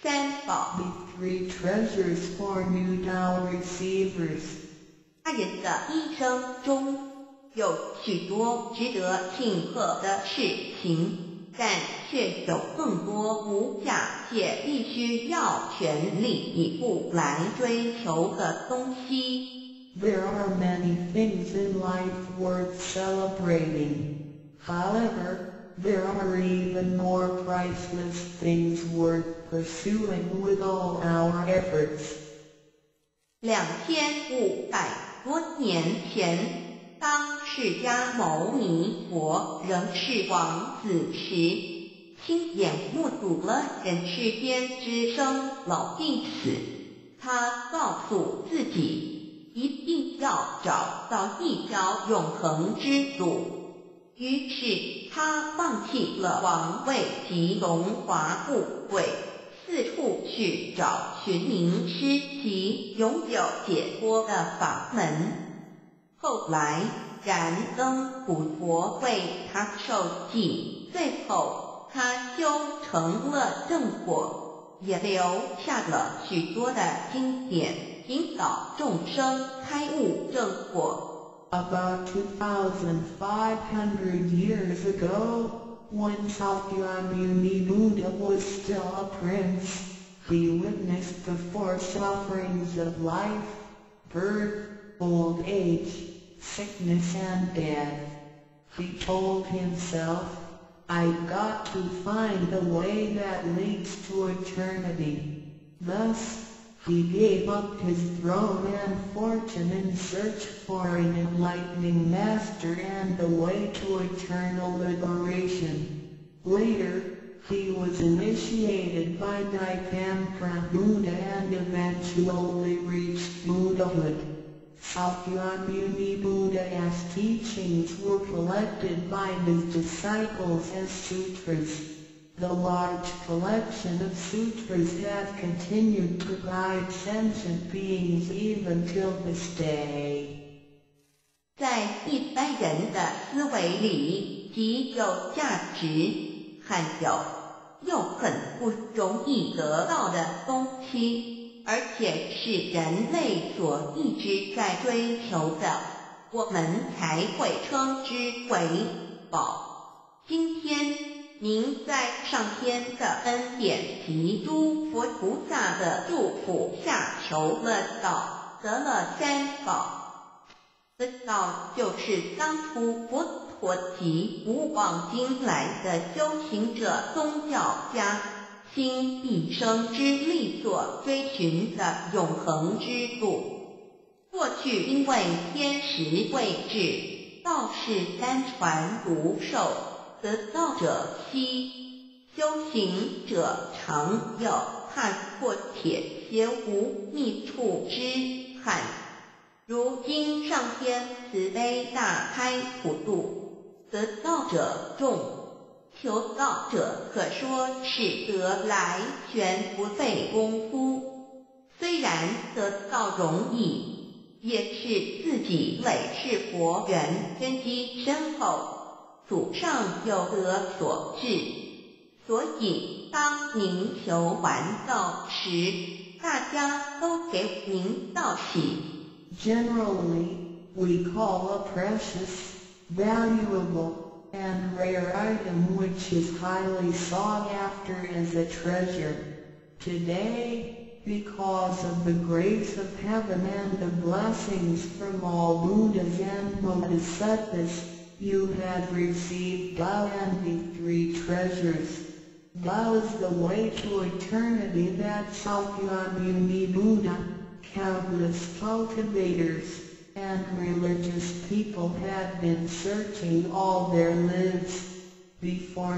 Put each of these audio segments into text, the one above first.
三宝 The three treasures for new Tao receivers. 他人的一生中有许多值得庆贺的事情，但却有更多无价且必须要全力以赴来追求的东西。 There are many things in life worth celebrating. However, there are even more priceless things worth pursuing with all our efforts. 2500多年前，当释迦牟尼佛仍是王子时，亲眼目睹了人世间之生老病死。他告诉自己，一定要找到一条永恒之路。于是他放弃了王位及荣华富贵，四处去找寻名师及拥有解脱的法门。后来燃灯古佛为他受记，最后他修成了正果，也留下了许多的经典，引导众生开悟正果。 About 2,500 years ago, when Sakyamuni Buddha was still a prince, he witnessed the four sufferings of life: birth, old age, sickness and death. He told himself, "I've got to find a way that leads to eternity." Thus, he gave up his throne and fortune in search for an enlightening master and a way to eternal liberation. Later, he was initiated by Daipampra Buddha and eventually reached Buddhahood. Sakyamuni Buddha's teachings were collected by his disciples as sutras. The large collection of sutras have continued to guide sentient beings even till this day. 在一般人的思维里，极有价值，罕有又很不容易得到的东西，而且是人类所一直在追求的，我们才会称之为宝。今天您在上天的恩典及诸佛菩萨的祝福下求了道，得了三宝。此道就是当初佛陀及古往今来的修行者、宗教家倾毕生之力所追寻的永恒之路。过去因为天时未至，道是单传独授，得道者稀，修行者常有，踏破铁鞋无觅处之憾。如今上天慈悲大开普渡，得道者众，求道者可说是得来全不费功夫。虽然得道容易，也是自己累世佛缘根基深厚，祖上有德所致。所以当您求完道时，大家都给您道喜。 Generally, we call a precious, valuable, and rare item which is highly sought after as a treasure. Today, because of the grace of heaven and the blessings from all Buddhas and Bodhisattvas, you have received Tao and the three treasures. Tao is the way to eternity that Sakyamuni Buddha, countless cultivators, and religious people have been searching all their lives. Before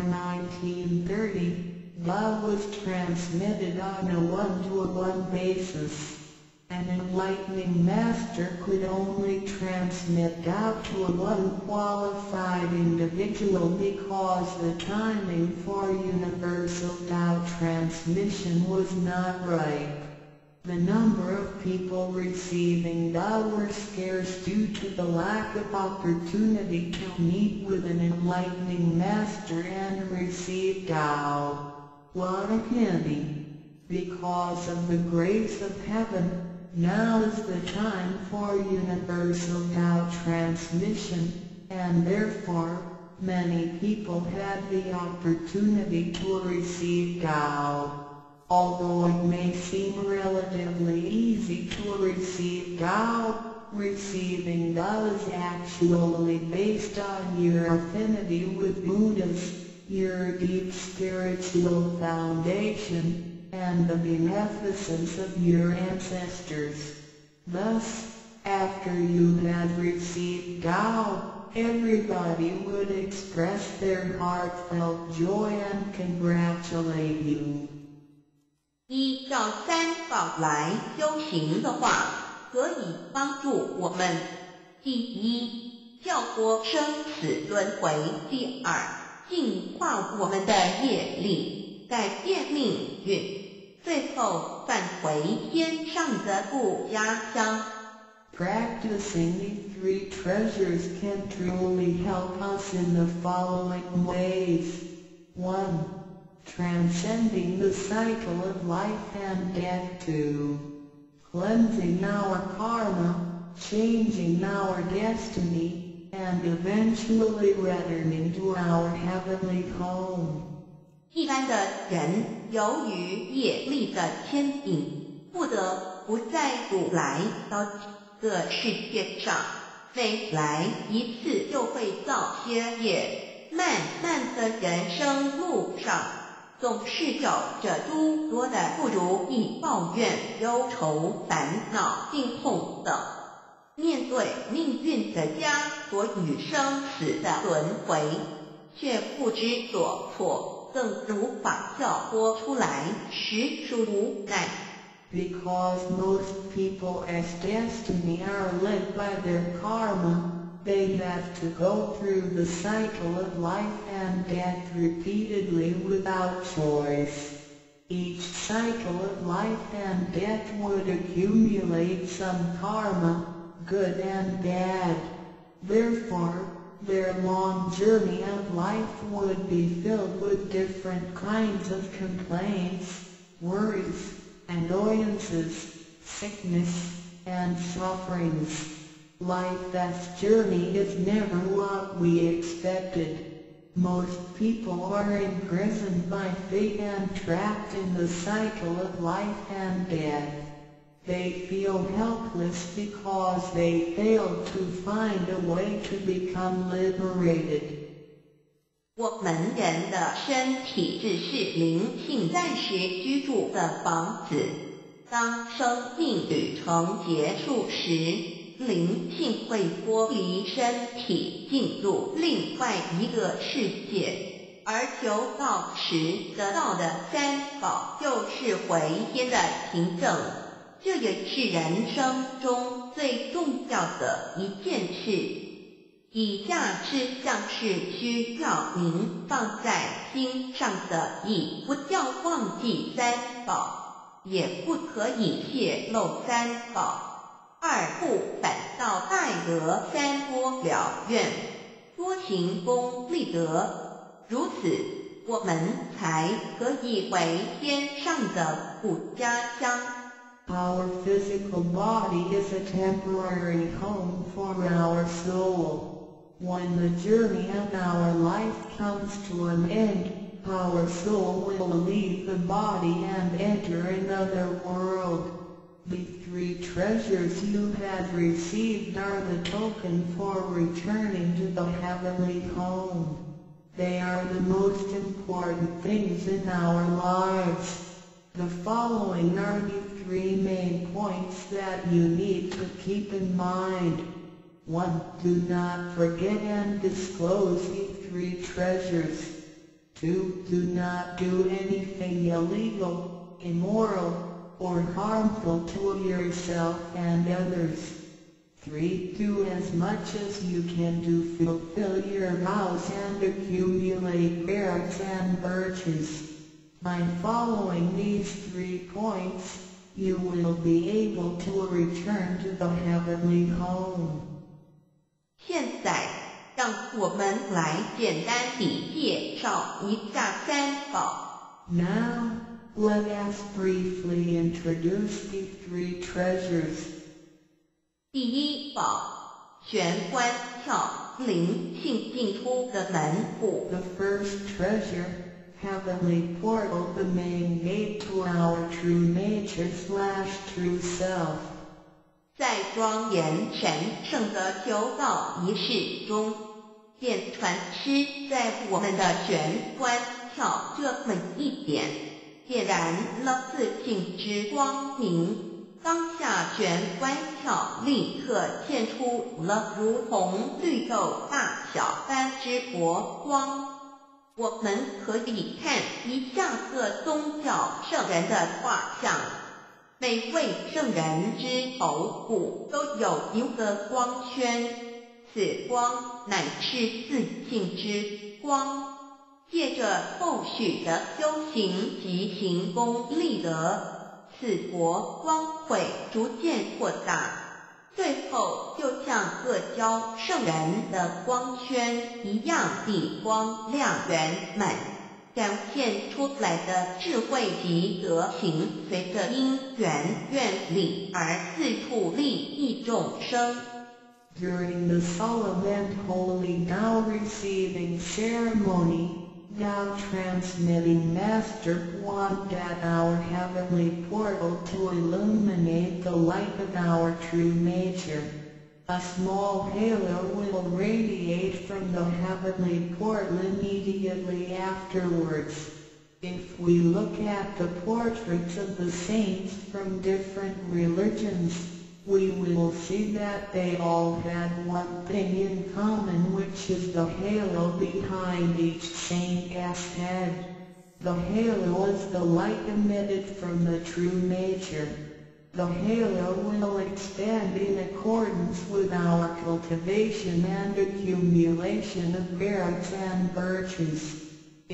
1930, Tao was transmitted on a one-to-one basis. An enlightening master could only transmit Tao to a unqualified individual because the timing for universal Tao transmission was not ripe. The number of people receiving Tao were scarce due to the lack of opportunity to meet with an enlightening master and receive Tao. What a pity! Because of the grace of heaven, now is the time for universal Tao transmission, and therefore, many people had the opportunity to receive Tao. Although it may seem relatively easy to receive Tao, receiving Tao is actually based on your affinity with Buddhas, your deep spiritual foundation, and the beneficence of your ancestors. Thus, after you had received Tao, everybody would express their heartfelt joy and congratulate you. 依照三宝来修行的话，可以帮助我们：第一，跳脱生死轮回；第二，净化我们的业力，改变命运；最后返回天上的故家乡。 Practicing these three treasures can truly help us in the following ways. 1. Transcending the cycle of life and death. 2. Cleansing our karma, changing our destiny, and eventually returning to our heavenly home. 一般的人由于业力的牵引，不得不再度来到这个世界上，每来一次就会造些业，漫漫的人生路上，总是有着诸多的不如意、抱怨、忧愁、烦恼、病痛等。面对命运的枷锁与生死的轮回，却不知所措，更无法跳脱出来，实属无奈。 Because most people as destiny are led by their karma, they have to go through the cycle of life and death repeatedly without choice. Each cycle of life and death would accumulate some karma, good and bad. Therefore, their long journey of life would be filled with different kinds of complaints, worries, annoyances, sickness, and sufferings. Life's journey is never what we expected. Most people are imprisoned by fate and trapped in the cycle of life and death. They feel helpless because they failed to find a way to become liberated. 我们人的身体只是灵性暂时居住的房子，当生命旅程结束时，灵性会脱离身体，进入另外一个世界，而求道时得到的三宝就是回天的凭证。这也是人生中最重要的一件事。以下是像是需要您放在心上的，以不要忘记三宝，也不可以泄露三宝。二不反倒爱得三多了愿，多行功立德，如此我们才可以回天上的故家乡。 Our physical body is a temporary home for our soul. When the journey of our life comes to an end, our soul will leave the body and enter another world. The three treasures you have received are the token for returning to the heavenly home. They are the most important things in our lives. The following are the three main points that you need to keep in mind. 1. Do not forget and disclose the three treasures. 2. Do not do anything illegal, immoral, or harmful to yourself and others. 3. Do as much as you can to fulfill your vows and accumulate merits and virtues. By following these 3 points, you will be able to return to the heavenly home. 现在，让我们来简单地介绍一下三宝。 Now, let us briefly introduce the three treasures. 第一宝，玄关窍，灵性进出的门户。 The first treasure, heavenly portal, the main gate to our true nature/true self. 在庄严神圣的求道仪式中，剑传师在我们的玄关窍这么一点，点燃了自信之光明，当下玄关窍立刻现出了如同绿豆大小般之佛光。我们可以看一下各宗教圣人的画像，每位圣人之头部都有一个光圈，此光乃是自信之光。借着后续的修行及行功立德，此国光会逐渐扩大，最后就像各教圣人的光圈一样地光亮圆满，展现出来的智慧及德行，随着因缘愿力而自处利益众生。 During the solemn and holy Tao receiving ceremony, Tao transmitting Master wanted our heavenly portal to illuminate the light of our true nature. A small halo will radiate from the heavenly portal immediately afterwards. If we look at the portraits of the saints from different religions, we will see that they all had one thing in common, which is the halo behind each saint's head. The halo is the light emitted from the true nature. The halo will expand in accordance with our cultivation and accumulation of merits and virtues.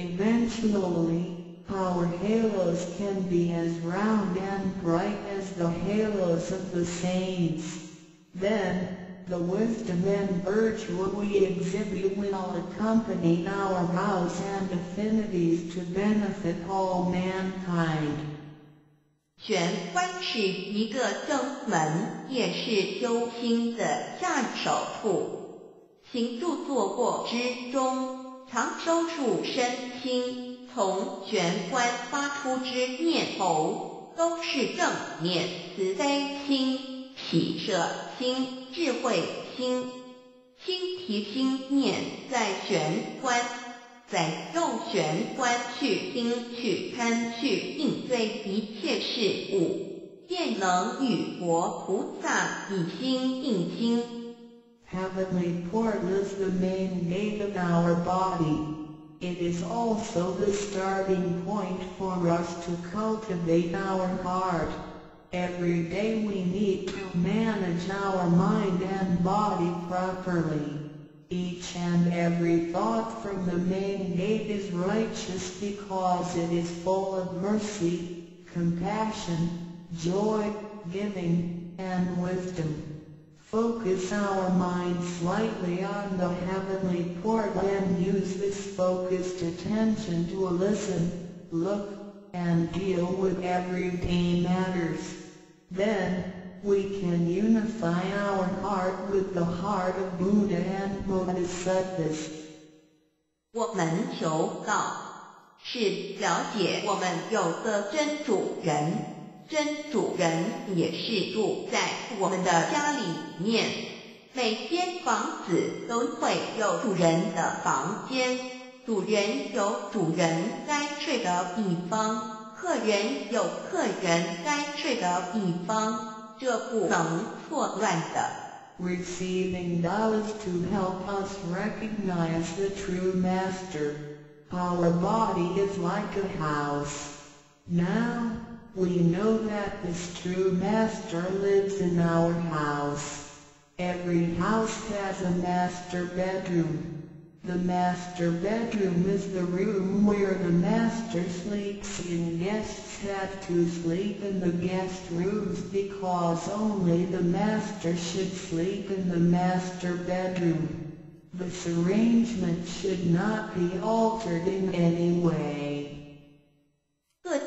Eventually, our halos can be as round and bright as the halos of the saints. Then, the wisdom and virtue we exhibit will accompany our vows and affinities to benefit all mankind. 玄关是一个正门，也是修心的下手处。行住坐卧之中，常收束身心。 从玄关发出之念头，都是正念、慈悲心、喜舍心、智慧心。心提心念在玄关，在用玄关去听、去看、去应对一切事物，便能与佛菩萨以心应心。 Heavenly portal is the main gate of our body. It is also the starting point for us to cultivate our heart. Every day we need to manage our mind and body properly. Each and every thought from the main gate is righteous because it is full of mercy, compassion, joy, giving, and wisdom. Focus our mind slightly on the heavenly portal and use this focused attention to listen, look, and deal with everyday matters. Then, we can unify our heart with the heart of Buddha and Bodhisattvas. 我们求道，是了解我们有个真主人。 真主人也是住在我们的家里面，每间房子都会有主人的房间，主人有主人该睡的地方，客人有客人该睡的地方，这不能错乱的。 Receiving Tao is to help us recognize the true Master. Our body is like a house. Now, we know that this true Master lives in our house. Every house has a master bedroom. The master bedroom is the room where the Master sleeps in. Guests have to sleep in the guest rooms because only the Master should sleep in the master bedroom. This arrangement should not be altered in any way. 各教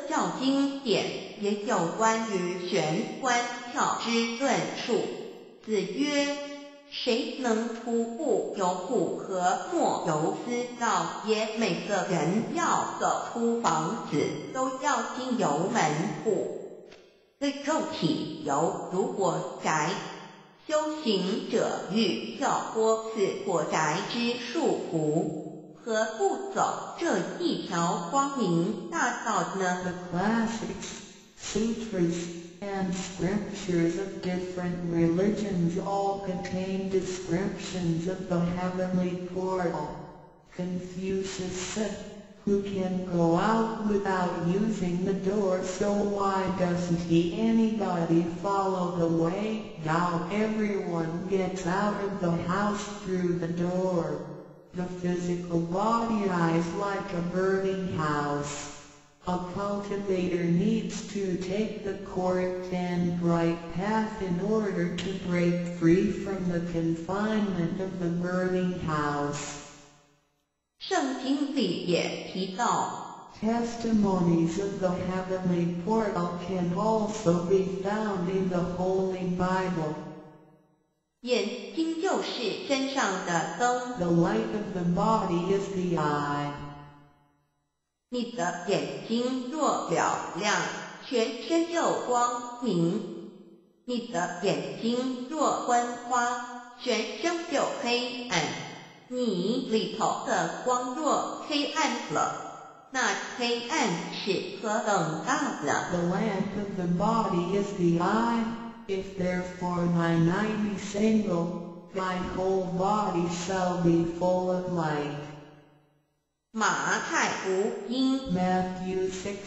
经典也有关于玄关窍之论述。子曰：谁能徒步由户和莫由私道也？每个人要走出房子，都要经由门户。对肉体犹如火宅，修行者欲跳脱此火宅之束缚，何不走这一条光明大道呢？ The classics, sutras, and scriptures of different religions all contain descriptions of the heavenly portal. Confucius said, who can go out without using the door, so why doesn't anybody follow the way? Now everyone gets out of the house through the door. The physical body is like a burning house. A cultivator needs to take the correct and right path in order to break free from the confinement of the burning house. 圣经里也提到 Testimonies of the heavenly portal can also be found in the Holy Bible. 眼睛就是身上的灯， The light of the body is the eye. 你的眼睛若了亮，全身就光明；你的眼睛若昏花，全身就黑暗。你里头的光若黑暗了，那黑暗是何等大呢？ The lamp of the body is the eye. If therefore thine eye be single, thy whole body shall be full of light. 马太福音 Matthew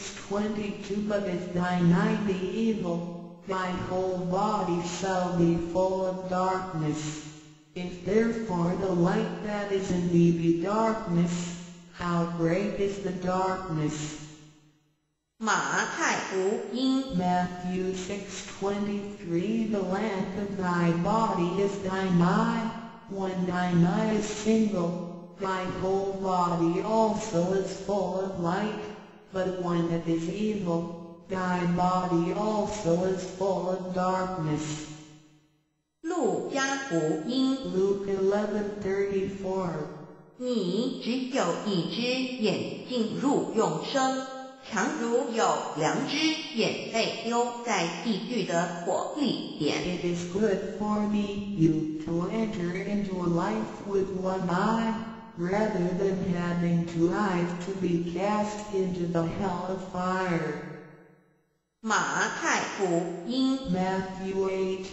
6:22 But if thine eye be evil, thy whole body shall be full of darkness. If therefore the light that is in thee be darkness, how great is the darkness? 马太福音 Matthew 6:23 The lamp of thy body is thine eye. When thine eye is single, thy whole body also is full of light. But when it is evil, thy body also is full of darkness. 路加福音 Luke 11:34 你只有一只眼睛入永生，强如有2只眼被丢在地狱的火里边。 It is good for me, you, to enter into life with one eye, rather than having 2 eyes to be cast into the hell of fire. 马太福音 Matthew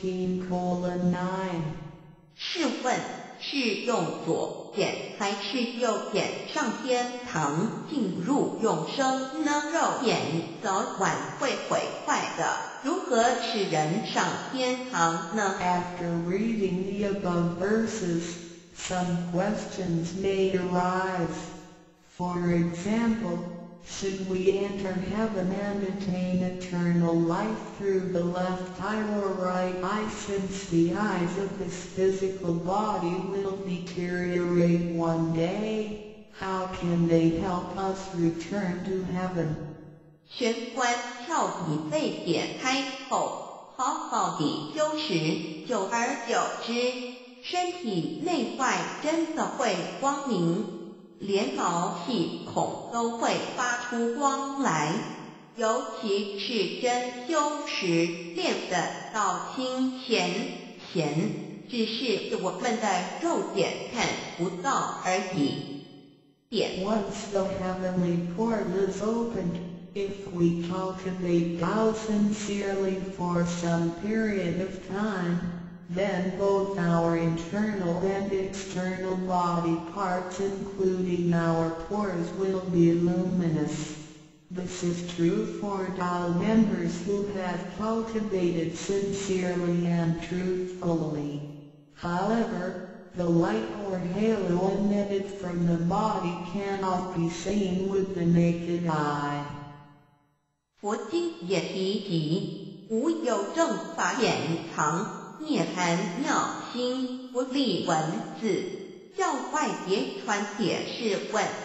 18:9 试问是用左眼还是右眼上天堂进入永生呢？肉眼早晚会毁坏的，如何使人上天堂呢？ After reading the above verses, some questions may arise. For example, should we enter heaven and attain eternal life through the left eye or right eye, since the eyes of this physical body will deteriorate one day? How can they help us return to heaven? 玄关窍已被点开后，好好地修持，久而久之，身体内外真的会光明。连毛细孔都会发出光来，尤其是真修持练得到清闲，只是我们的肉眼看不到而已。点 Once the heavenly portal is opened, if we cultivate Tao sincerely for some period of time, then both our internal and external body parts, including our pores, will be luminous. This is true for Tao members who have cultivated sincerely and truthfully. However, the light or halo emitted from the body cannot be seen with the naked eye. 佛经也提及，无有正法掩藏。涅盘妙心不立文字，教外别传解释问，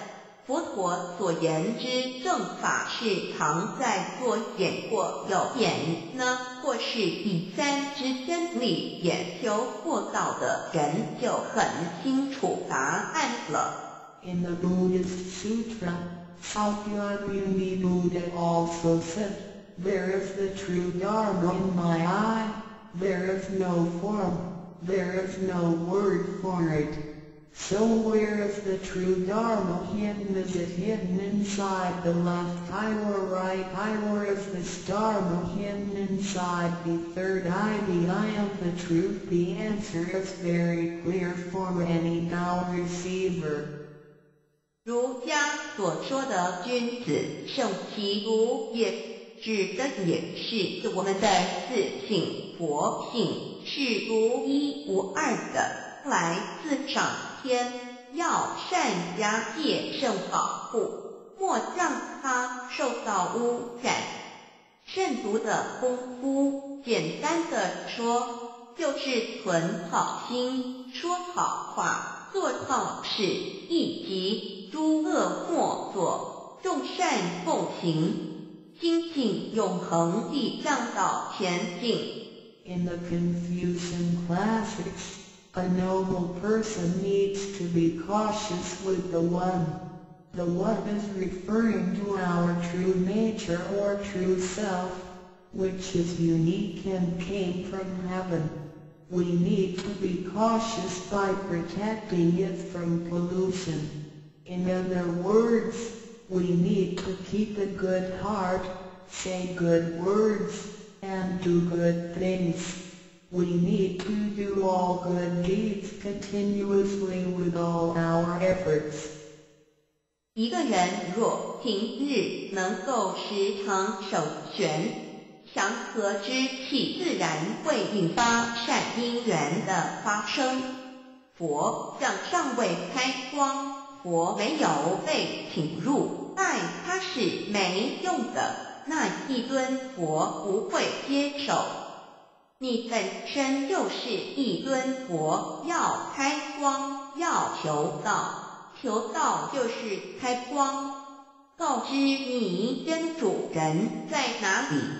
佛陀所言之正法是常在左眼或右眼呢，或是第三之真理研究过道的人就很清楚答案了。 In the Buddhist Sutra, Sakyamuni Buddha also said, "There is the true Dharma in my eye, there is no form, there is no word for it. So where is the true Dharma hidden? Is it hidden inside the left eye or right eye, or is this Dharma hidden inside the third eye, the eye of the truth?" The answer is very clear for any now receiver. 儒家所说的君子圣其儒也，指的也是我们的自性佛性是独一无二的，来自上天，要善加戒慎保护，莫让它受到污染。慎独的功夫，简单的说，就是存好心，说好话，做好事，以及诸恶莫作，众善奉行，精进永恒地向导前进。 In the Confucian classics, a noble person needs to be cautious with the One. The One is referring to our true nature or true self, which is unique and came from heaven. We need to be cautious by protecting it from pollution. In other words, we need to keep a good heart, say good words, and do good things. We need to do all good deeds continuously with all our efforts. 一个人若平日能够时常守玄，祥和之气自然会引发善因缘的发生。佛像尚未开光，佛没有被请入，爱它是没用的，那一尊佛不会接受。你本身就是一尊佛，要开光，要求道，求道就是开光，告知你真主人在哪里。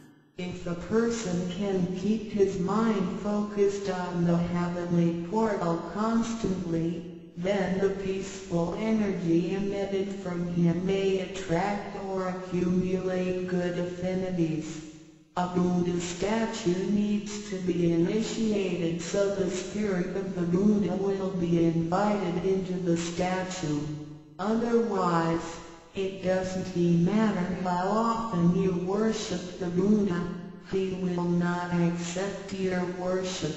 If a person can keep his mind focused on the heavenly portal constantly, then the peaceful energy emitted from him may attract or accumulate good affinities. A Buddha statue needs to be initiated so the spirit of the Buddha will be invited into the statue. Otherwise, it doesn't matter how often you worship the Buddha, he will not accept your worship.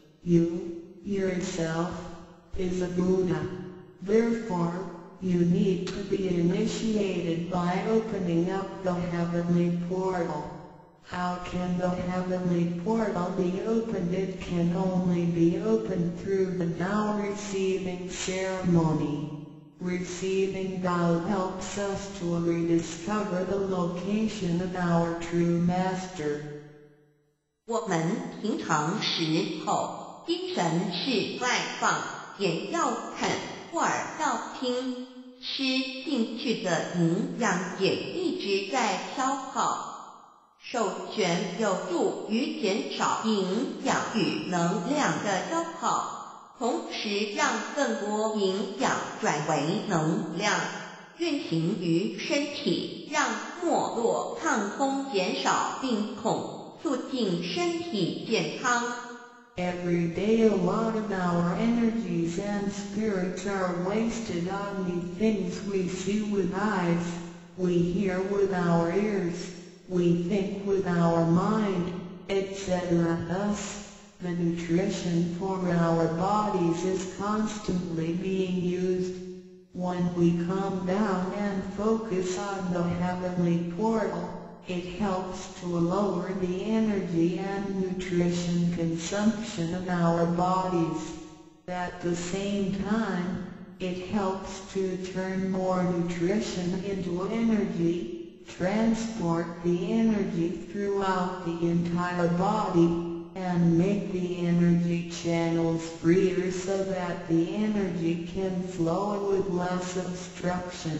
You, yourself, is a Buddha. Therefore, you need to be initiated by opening up the heavenly portal. How can the heavenly portal be opened? It can only be opened through the Tao receiving ceremony. Receiving Tao helps us to rediscover the location of our true Master. 我们平常时候，精神是外放，眼要看，耳要听，吃进去的营养也一直在消耗。守玄有助于减少营养与能量的消耗，同时让更多营养转为能量，运行于身体，让没落畅通，减少病痛，促进身体健康。 Every day a lot of our energies and spirits are wasted on the things we see with eyes, we hear with our ears, we think with our mind, etc. Thus, the nutrition for our bodies is constantly being used. When we calm down and focus on the heavenly portal, it helps to lower the energy and nutrition consumption of our bodies. At the same time, it helps to turn more nutrition into energy, transport the energy throughout the entire body, and make the energy channels freer so that the energy can flow with less obstruction.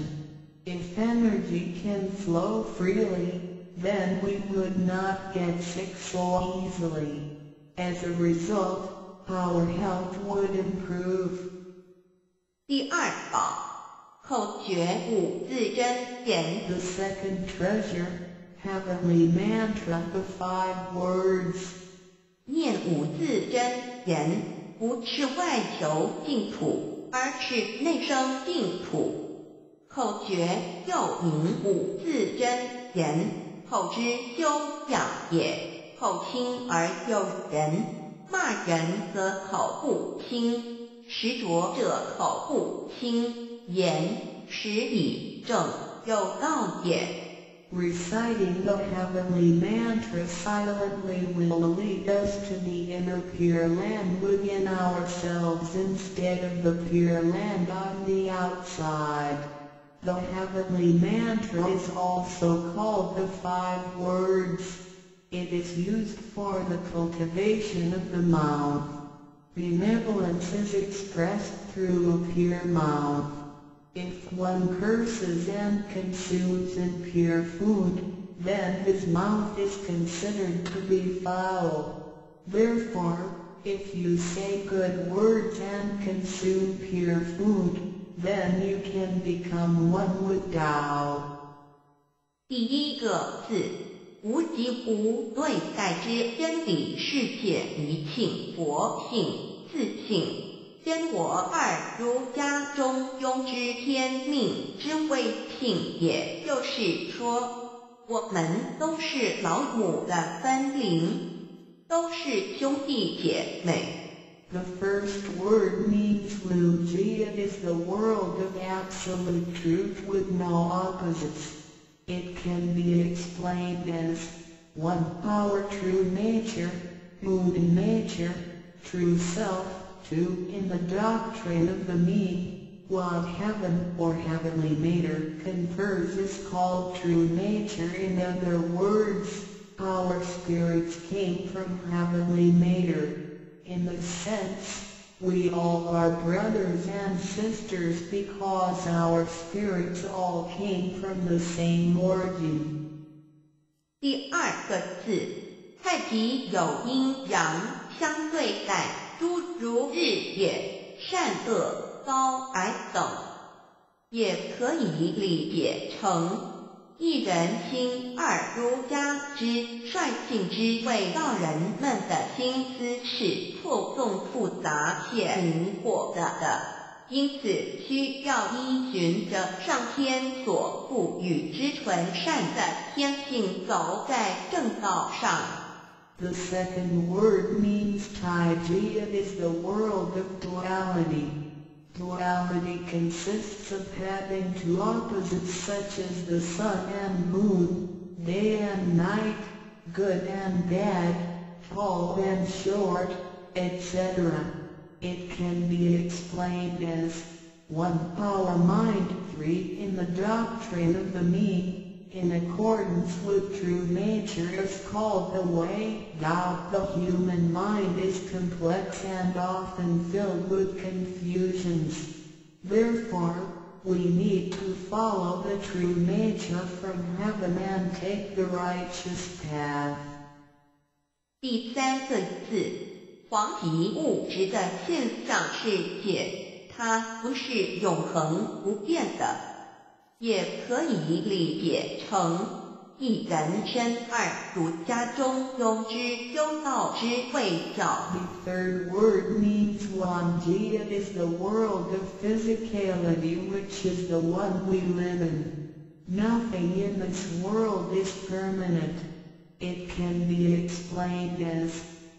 If energy can flow freely, then we would not get sick so easily. As a result, our health would improve. 第二宝，口诀五字真言。 The second treasure, heavenly mantra of 5 words. 念五字真言，不是外求净土，而是内生净土。口诀又名五字真言，口之修养也。口轻而诱人，骂人则口不轻，实着者口不轻，言实以正，有道也。 Reciting the heavenly mantra silently will lead us to the inner Pure Land within ourselves instead of the Pure Land on the outside. The heavenly mantra is also called the 5 words. It is used for the cultivation of the mouth. Benevolence is expressed through a pure mouth. If one curses and consumes impure food, then his mouth is considered to be foul. Therefore, if you say good words and consume pure food, then you can become one with Tao. 第一个字，无极无对待之真理世界一性佛性自性。 先我二儒家中庸之天命之谓性，也就是说，我们都是老母的分灵，都是兄弟姐妹。 The first word means Luji. It is the world of absolute truth with no opposites. It can be explained as one power, true nature, good in nature, true self. 2. In the doctrine of the me, what heaven or heavenly matter confers is called true nature. In other words, our spirits came from heavenly matter. In this sense, we all are brothers and sisters because our spirits all came from the same origin. 第二个字，太极有阴阳相对待。 诸如日也，善恶高矮等，也可以理解成一人心二儒家之率性之谓道人们的心思是错综复杂且迷惑的，因此需要依循着上天所赋予之纯善的天性，走在正道上。 The second word means Taiji. It is the world of duality. Duality consists of having 2 opposites such as the sun and moon, day and night, good and bad, tall and short, etc. It can be explained as 1 power mind, 3 in the doctrine of the me. In accordance with true nature is called the way. Now the human mind is complex and often filled with confusions. Therefore, we need to follow the true nature from heaven and take the righteous path. 第三个字，黄体物质的现象世界，它不是永恒不变的。 也可以理解成一人身二儒家中庸之修道之谓教。 The third word means Wanji. It is the world of physicality, which is the one we live in. Nothing in this world is permanent. It can be explained as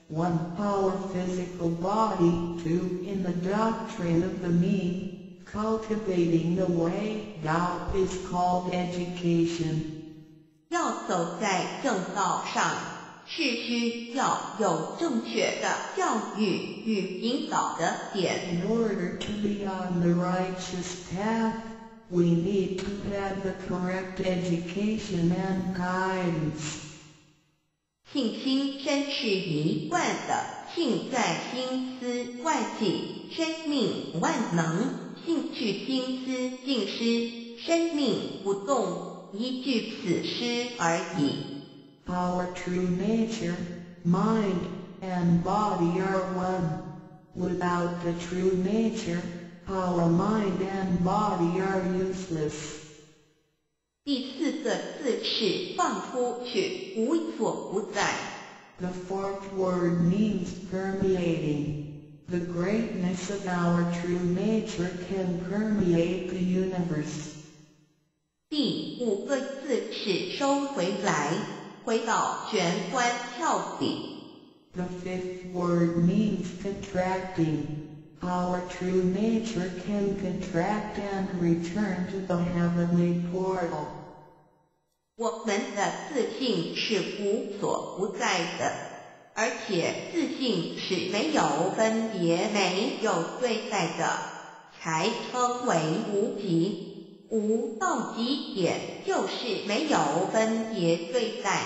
1 power physical body, 2 in the doctrine of the me. Cultivating the way, Tao is called education. 要走在正道上，是需要有正确的教育与引导的点。 In order to be on the righteous path, we need to have the correct education and guidance. 性心身是一贯的，性在心思万计，生命万能，性去心思尽失，生命不动，一句此诗而已。 Our true nature, mind, and body are one. Without the true nature, our mind and body are useless. 第4个字是放出去，无所不在。 The fourth word means permeating. The greatness of our true nature can permeate the universe. 第5个字是收回来，回到玄关窍底。 The fifth word means contracting. Our true nature can contract and return to the heavenly portal. 我们的自信是无所不在的，而且自信是没有分别、没有对待的，才称为无极。无到极点就是没有分别对待。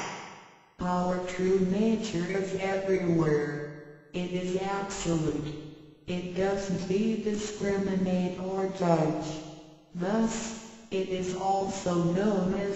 Our true nature is everywhere. It is absolute. It doesn't discriminate or judge. Thus, it is also known as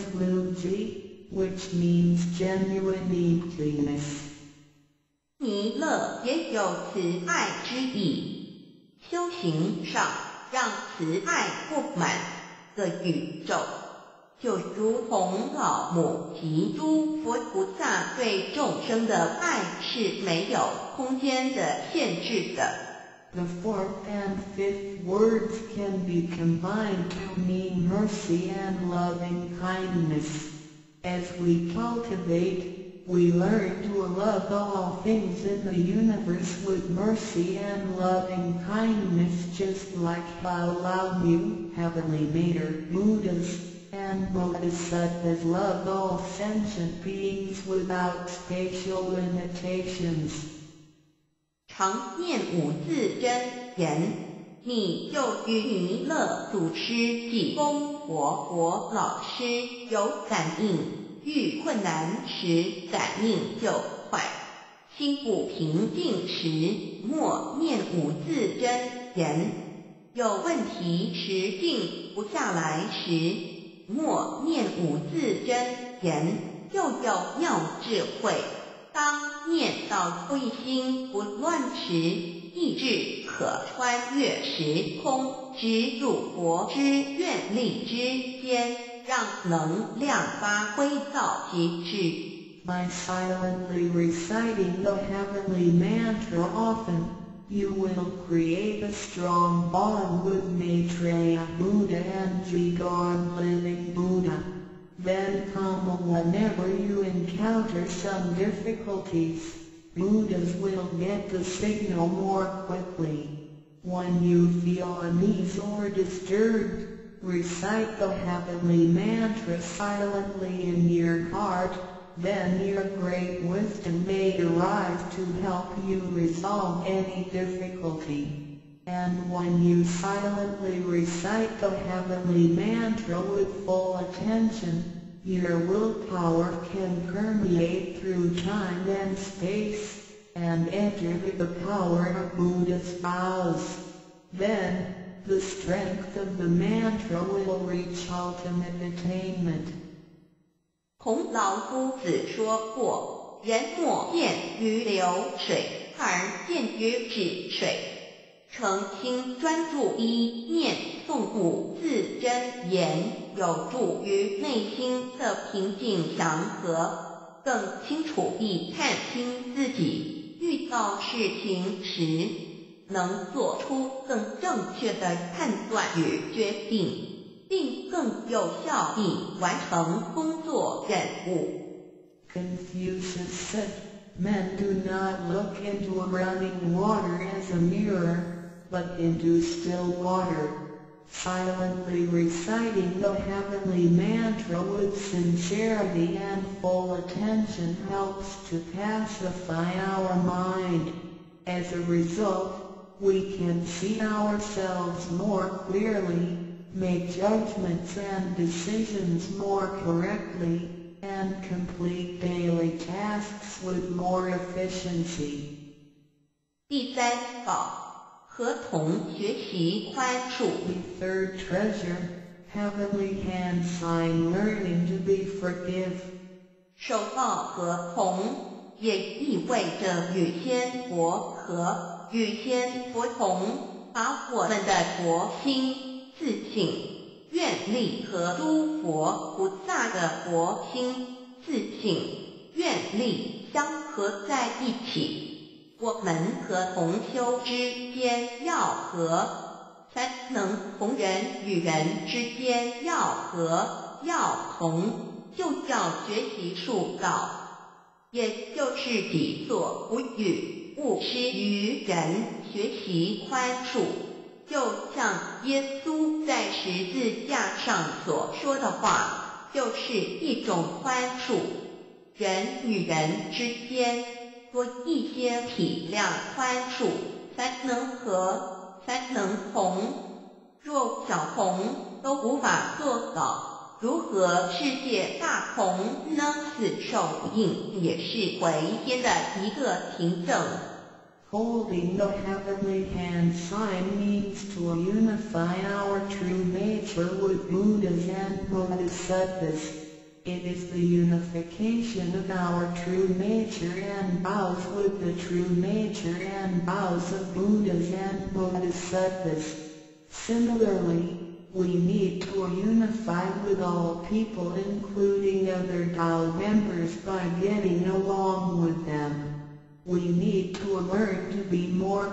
Muji, which means genuine emptiness. 弥勒也有慈爱之意，修行上让慈爱布满个宇宙，就如同老母及诸佛菩萨对众生的爱是没有空间的限制的。 The fourth and fifth words can be combined to mean mercy and loving kindness. As we cultivate, we learn to love all things in the universe with mercy and loving kindness, just like how Lao Nu, Heavenly Mater, Buddhas, and Bodhisattvas loved all sentient beings without spatial limitations. 常念五字真言，你就与弥勒祖师济公活老师有感应，遇困难时感应就快，心不平静时默念五字真言，有问题时静不下来时默念五字真言，就有妙智慧。当念到灰心不乱时，意志可穿越时空，直入佛之愿力之间，让能量发挥到极致。 By silently reciting the heavenly mantra often, you will create a strong bond with Maitreya Buddha and Jigon Living Buddha. Then come whenever you encounter some difficulties, Buddhas will get the signal more quickly. When you feel uneasy or disturbed, recite the heavenly mantra silently in your heart, then your great wisdom may arrive to help you resolve any difficulty. And when you silently recite the heavenly mantra with full attention, your willpower can permeate through time and space, and enter with the power of Buddha's vows. Then, the strength of the mantra will reach ultimate attainment. 孔老夫子说过，人莫见于流水，而见于止水。诚心专注一念诵五字真言，有助于内心的平静祥和，更清楚地看清自己，遇到事情时能做出更正确的判断与决定，并更有效地完成工作任务。 Confucius said, "Men do not look into running water as a mirror, but into still water." Silently reciting the heavenly mantra with sincerity and full attention helps to pacify our mind. As a result, we can see ourselves more clearly, make judgments and decisions more correctly, and complete daily tasks with more efficiency. 第三宝，合同学习宽恕。 The third treasure, heavenly hand sign learning to be forgive. 守道合同也意味着与天佛合，与天佛同，把我们的佛心、自性、愿力和诸佛菩萨的佛心、自性、愿力相合在一起。我们和同修之间要合，才能同人与人之间要合要同，就叫学习术道，也就是己所不欲，勿施于人，学习宽恕。就像耶稣在十字架上所说的话，就是一种宽恕，人与人之间多一些体谅宽恕，才能和，才能同。若小同都无法做到，如何世界大同呢？此受印也是回天的一个凭证。 Holding the heavenly hand sign means to unify our true nature with Buddhas and Bodhisattvas. It is the unification of our true nature and vows with the true nature and vows of Buddhas and Bodhisattvas. Similarly, we need to unify with all people, including other Tao members, by getting along with them. We need to learn to be more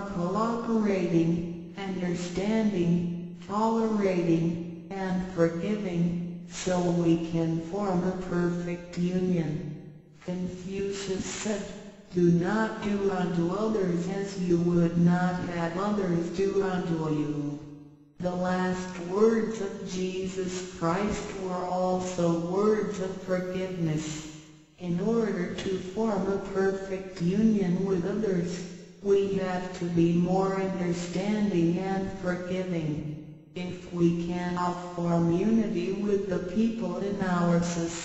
cooperating, understanding, tolerating, and forgiving, so we can form a perfect union. Confucius said, "Do not do unto others as you would not have others do unto you." The last words of Jesus Christ were also words of forgiveness. In order to form a perfect union with others, we have to be more understanding and forgiving. If we cannot form unity with the people in our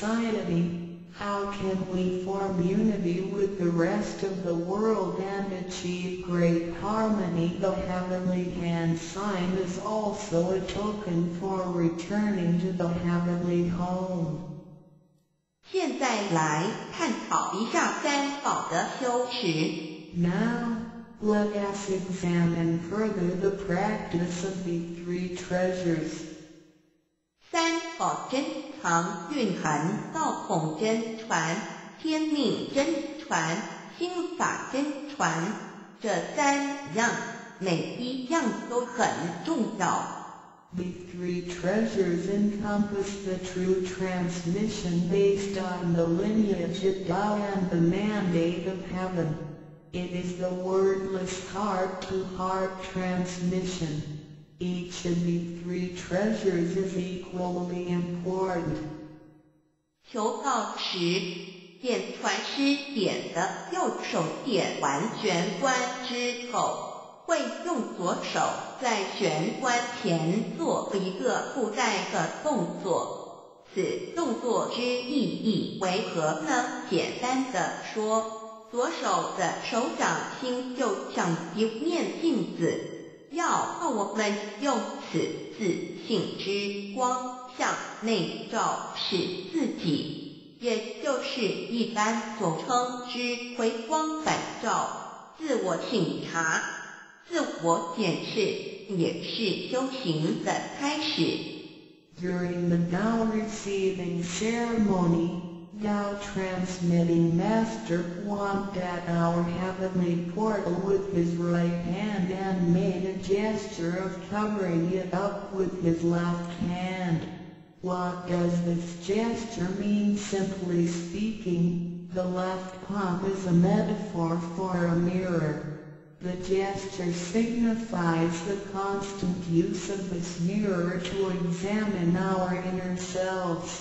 society, how can we form unity with the rest of the world and achieve great harmony? The heavenly hand sign is also a token for returning to the heavenly home. 现在来探讨一下三宝的修持。 Now, let us examine further the practice of the three treasures. 三宝珍藏蕴含道统真传、天命真传、心法真传，这三样每一样都很重要。 The three treasures encompass the true transmission based on the lineage of Tao and the mandate of heaven. It is the wordless heart-to-heart transmission. Each of the three treasures is equally important. 求道时，点传师点的右手点完玄关之后，会用左手在玄关前做一个附带的动作。此动作之意义为何呢？简单的说，左手的手掌心就像一面镜子，要我们用此自性之光向内照视自己，也就是一般所称之回光返照，自我省察、自我检视，也是修行的开始。 During the Tao receiving ceremony, Tao transmitting master pointed at our heavenly portal with his right hand and made a gesture of covering it up with his left hand. What does this gesture mean? Simply speaking, the left palm is a metaphor for a mirror. The gesture signifies the constant use of this mirror to examine our inner selves.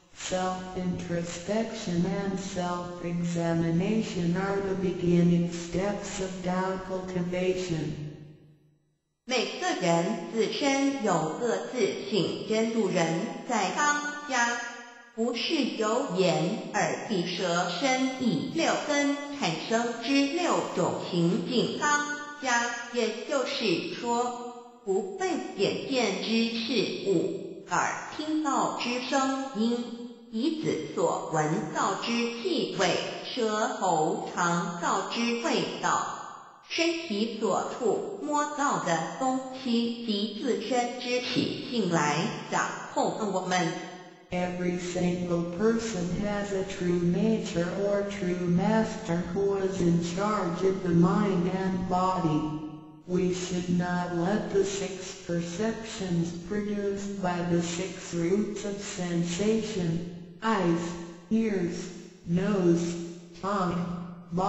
Self-introspection and self-examination are the beginning steps of Tao cultivation. 每个人自身有个自性真度人在当家， 不是由眼、耳、鼻、舌、身、意六根产生之6种情境当家，也就是说，不被眼见之事物、耳听到之声音、鼻子所闻到之气味、舌头尝到之味道、身体所触摸到的东西及自身之习性来掌控我们。 Every single person has a true nature or true master who is in charge of the mind and body. We should not let the 6 perceptions produced by the 6 roots of sensation, eyes, ears, nose, tongue,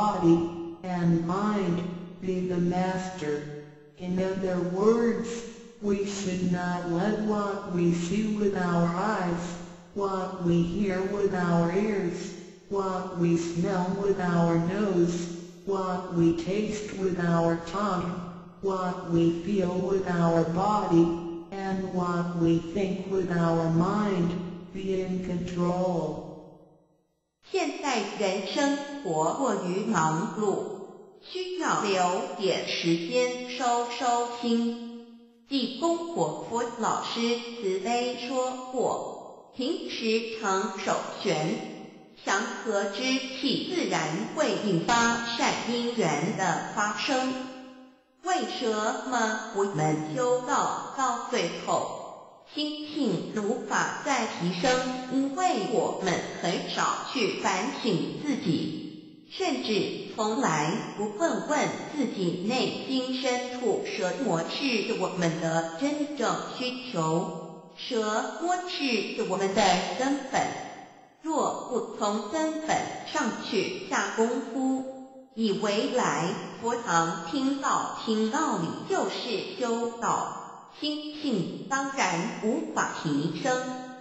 body, and mind, be the master. In other words, we should not let what we see with our eyes, what we hear with our ears, what we smell with our nose, what we taste with our tongue, what we feel with our body, and what we think with our mind, be in control. 现代人生活过于忙碌，需要留点时间收心。济公活佛老师慈悲说过，平时常手旋，祥和之气自然会引发善因缘的发生。为什么我们修道到最后，心性无法再提升？因为我们很少去反省自己，甚至从来不问问自己内心深处什么是我们的真正需求，什么是我们的根本。若不从根本上去下功夫，以为来佛堂听道理就是修道，心性当然无法提升。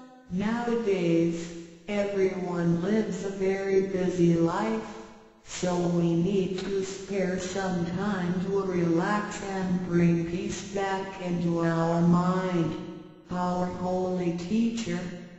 Nowadays, everyone lives a very busy life, so we need to spare some time to relax and bring peace back into our mind. Our holy teacher,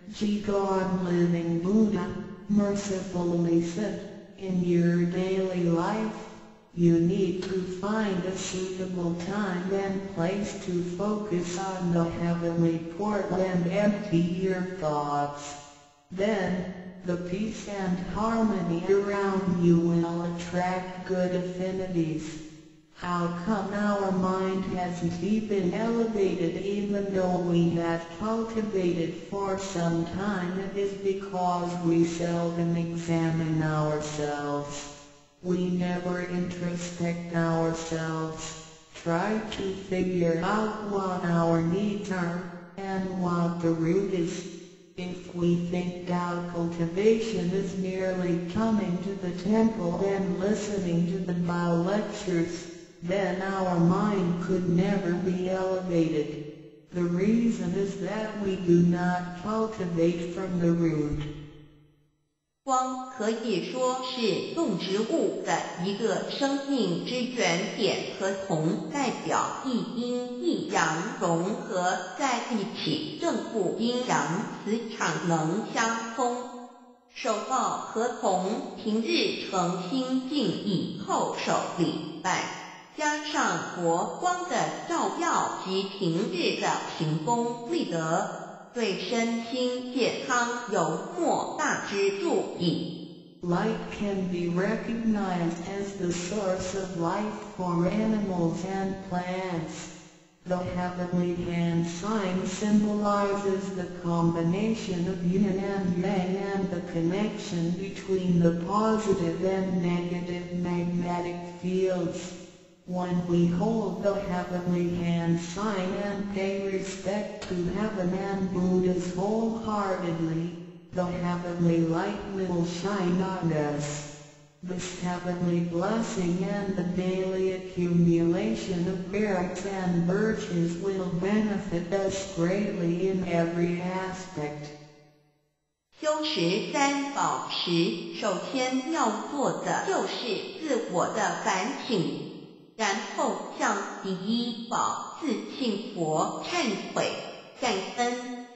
God Living Buddha, mercifully said, in your daily life, you need to find a suitable time and place to focus on the heavenly portal and empty your thoughts. Then, the peace and harmony around you will attract good affinities. How come our mind hasn't been elevated even though we have cultivated for some time? It is because we seldom examine ourselves. We never introspect ourselves, try to figure out what our needs are, and what the root is. If we think our cultivation is merely coming to the temple and listening to the Tao lectures, then our mind could never be elevated. The reason is that we do not cultivate from the root. 光可以说是动植物的一个生命之原点和铜代表一阴一阳融合在一起，正负阴阳磁场能相通。手抱和铜平日诚心敬意叩首礼拜，加上佛光的照耀及平日的行功立德，对身心健康有莫大之助益。 Light can be recognized as the source of life for animals and plants. The heavenly hand sign symbolizes the combination of yin and yang and the connection between the positive and negative magnetic fields. When we hold the heavenly hand sign and pay respect to heaven and Buddhas wholeheartedly, the heavenly light will shine on us. This heavenly blessing and the daily accumulation of merits and virtues will benefit us greatly in every aspect. 修持三宝时，首先要做的就是自我的反省，然后向第一宝自信佛忏悔、感恩。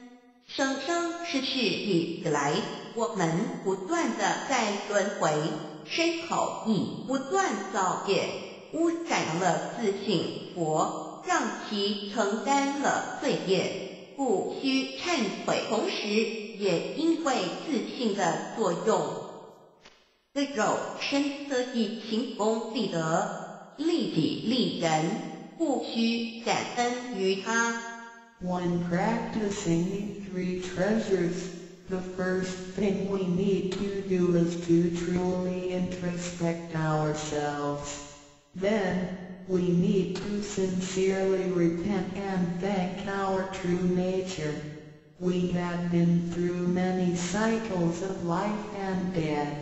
生生世世以来，我们不断地在轮回，身口意不断造业，污染了自信佛，让其承担了罪业，故需忏悔。同时，也因为自信的作用，自肉身得以行功立德，利己利人，故需感恩于他。 When practicing these 3 treasures, the first thing we need to do is to truly introspect ourselves. Then, we need to sincerely repent and thank our true nature. We have been through many cycles of life and death.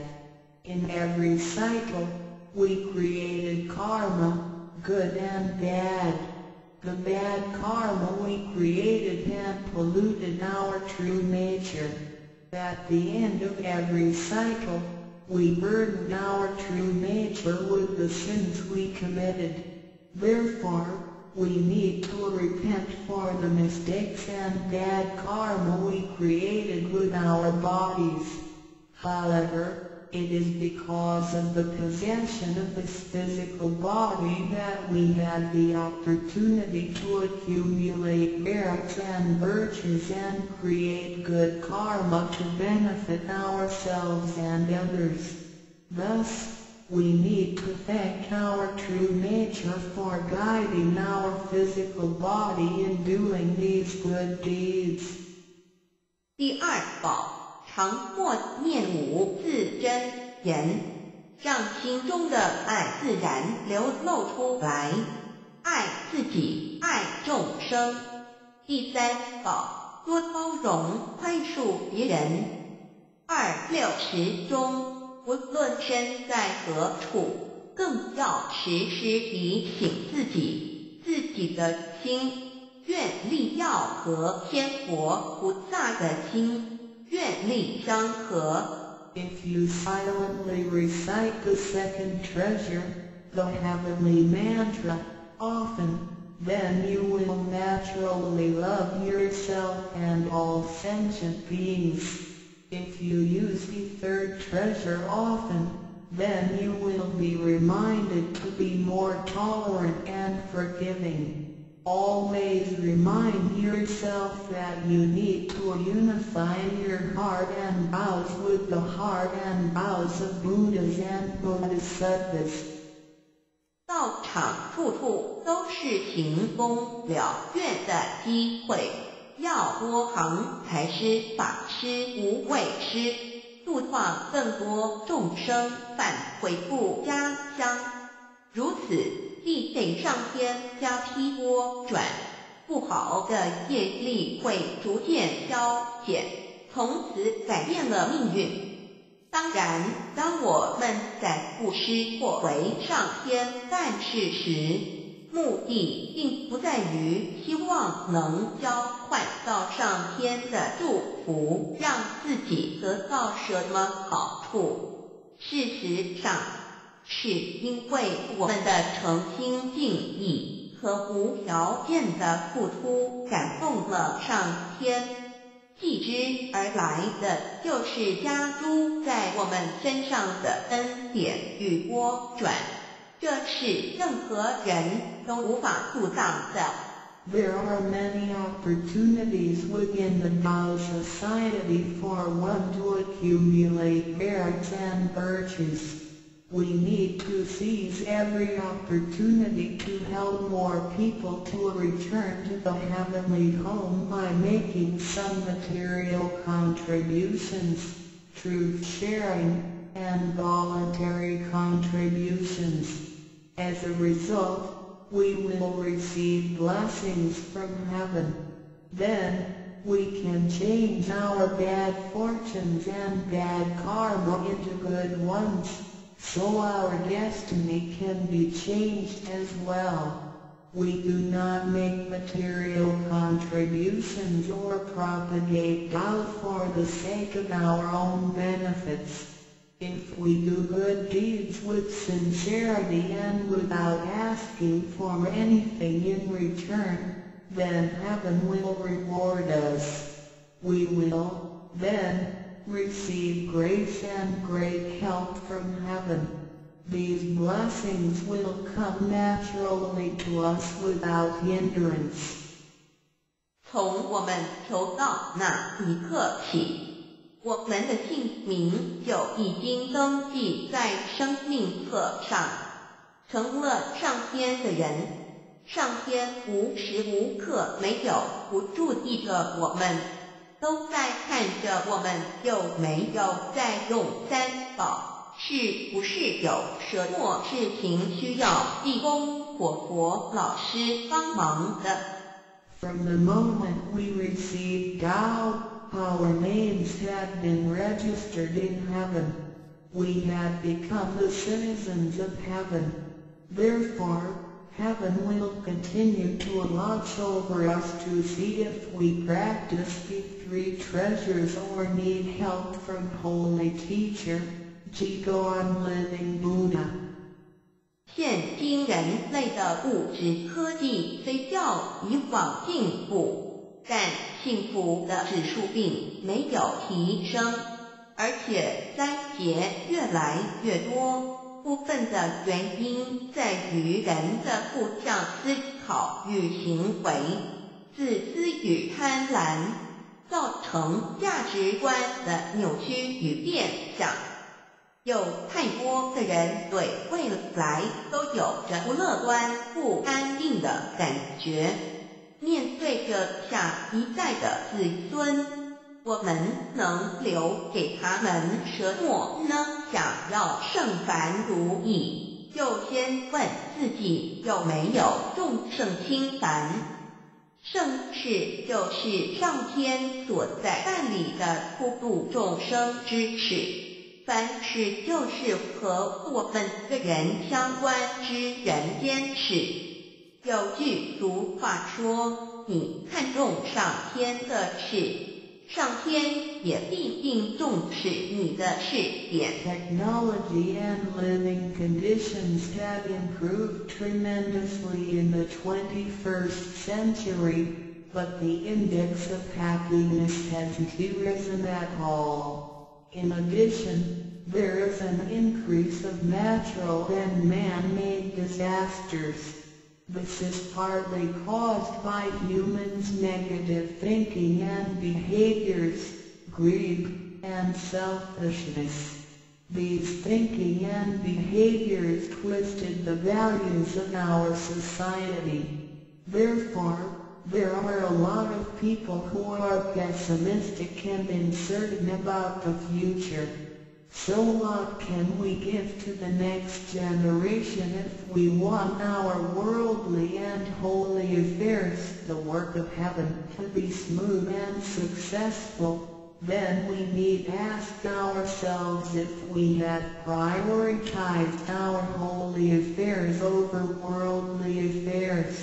In every cycle, we created karma, good and bad. The bad karma we created had polluted our true nature. At the end of every cycle, we burdened our true nature with the sins we committed. Therefore, we need to repent for the mistakes and bad karma we created with our bodies. However, it is because of the possession of this physical body that we had the opportunity to accumulate merits and virtues and create good karma to benefit ourselves and others. Thus, we need to thank our true nature for guiding our physical body in doing these good deeds. 第二宝。常默念五字真言，让心中的爱自然流露出来，爱自己，爱众生。第三宝，多包容宽恕别人。260中，无论身在何处，更要时时提醒自己的心，愿力要和天佛菩萨的心。愿力相合。 If you silently recite the second treasure, the heavenly mantra, often, then you will naturally love yourself and all sentient beings. If you use the third treasure often, then you will be reminded to be more tolerant and forgiving. Always remind yourself that you need to unify your heart and vows with the heart and vows of Buddhas and Bodhisattvas. 道场处处都是行功了愿的机会，要多行财施、法施、无畏施，度化更多众生返回故家乡。如此，必得上天加批波转，不好的业力会逐渐消减，从此改变了命运。当然，当我们在布施或为上天办事时，目的并不在于希望能交换到上天的祝福，让自己得到什么好处。事实上，是因为我们的诚心敬意和无条件的付出感动了上天，继之而来的就是加诸在我们身上的恩典与波转，这是任何人都无法阻挡的。 There are many opportunities within the Tao society for one to accumulate merits and virtues. We need to seize every opportunity to help more people to return to the heavenly home by making some material contributions, truth sharing, and voluntary contributions. As a result, we will receive blessings from heaven. Then, we can change our bad fortunes and bad karma into good ones, so our destiny can be changed as well. We do not make material contributions or propagate doubt for the sake of our own benefits. If we do good deeds with sincerity and without asking for anything in return, then heaven will reward us. we will, then, receive grace and great help from heaven. These blessings will come naturally to us without hindrance. 从我们求道那一刻起，我们的姓名就已经登记在生命册上，成了上天的人。上天无时无刻没有不注意着我们，都在看着我们有没有在用三宝，是不是有什么事情需要地公活佛老师帮忙的。 From the moment we received God, our names had been registered in heaven. We had become the citizens of heaven. Therefore, heaven will continue to watch over us to see if we practice the three treasures or need help from Holy Teacher, Jigon Living Buddha. 现今人类的物质科技虽较以往进步，但幸福的指数并没有提升，而且灾劫越来越多。部分的原因在于人的负向思考与行为，自私与贪婪，造成价值观的扭曲与变相。有太多的人对未来都有着不乐观、不安定的感觉。面对着下一代的子孙，我们能留给他们什么呢？想要圣凡如意，就先问自己有没有众圣轻凡。圣事就是上天所在办理的普度众生之事。凡事就是和我们个人相关之人间事。有句俗话说，你看重上天的事，上天也必定重视你的事点。 Technology and living conditions have improved tremendously in the 21st century, but the index of happiness hasn't risen at all. In addition, there is an increase of natural and man-made disasters. This is partly caused by humans' negative thinking and behaviors, greed, and selfishness. These thinking and behaviors twisted the values of our society. Therefore, there are a lot of people who are pessimistic and uncertain about the future. So what can we give to the next generation if we want our worldly and holy affairs, the work of heaven, to be smooth and successful? Then we need ask ourselves if we had prioritized our holy affairs over worldly affairs.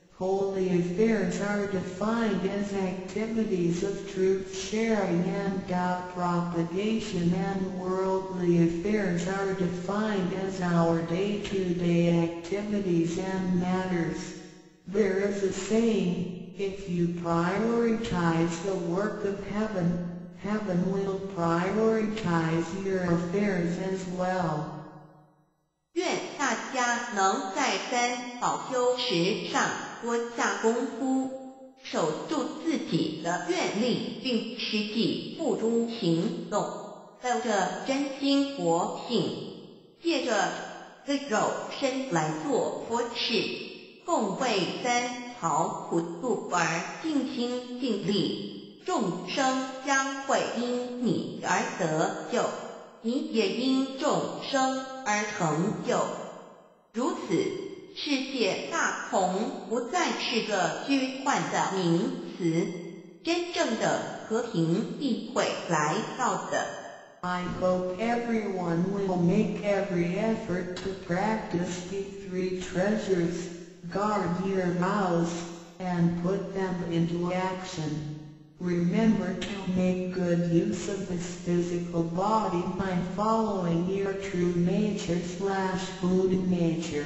Holy affairs are defined as activities of truth-sharing and God propagation, and worldly affairs are defined as our day-to-day activities and matters. There is a saying, if you prioritize the work of heaven, heaven will prioritize your affairs as well. 愿大家能在三宝修持上多下功夫，守住自己的愿力，并实际付诸行动，有着真心活性，借着肉身来做佛事，共为三曹普度而尽心尽力，众生将会因你而得救，你也因众生而成就。如此，世界大同不再是个虚幻的名词，真正的和平必会来到的。 I hope everyone will make every effort to practice the three treasures, guard your vows, and put them into action. Remember to make good use of this physical body by following your true nature/Buddha nature.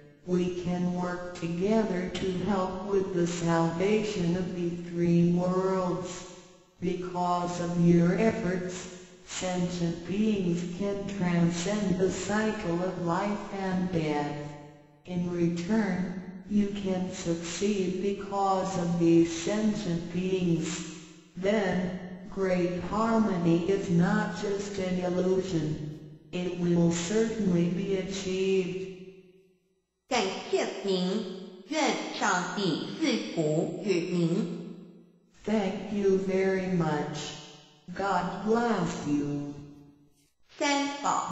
We can work together to help with the salvation of the three worlds. Because of your efforts, sentient beings can transcend the cycle of life and death. In return, you can succeed because of these sentient beings. Then, great harmony is not just an illusion. It will certainly be achieved. 感谢您，愿上帝赐福于您。 Thank you very much. God bless you. 三宝。